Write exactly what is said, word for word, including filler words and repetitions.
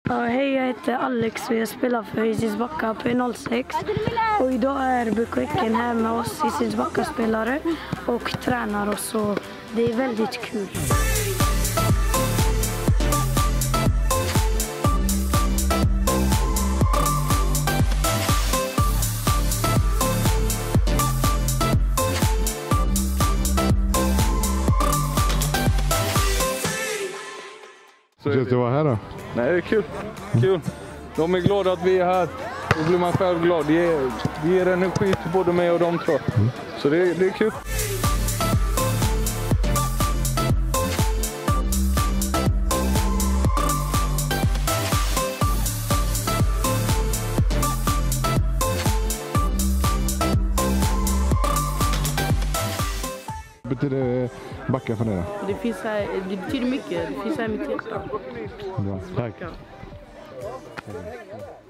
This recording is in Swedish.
Ja, hej, jag heter Alex och jag spelar för Hisings Backa på noll sex. Och idag är Bukviken här med oss Hisings Backa-spelare och tränar oss, så det är väldigt kul. Hur känns det att vara här då? Nej, det är kul. Kul. De är glada att vi är här. Då blir man själv glad. Det ger, det ger energi till både mig och dem, tror jag. Mm. Så det, det är kul. Vad betyder Backa för dig då? Det, finns här, det betyder mycket. Det finns här i mitt hjärta. Bra, tack. Ja.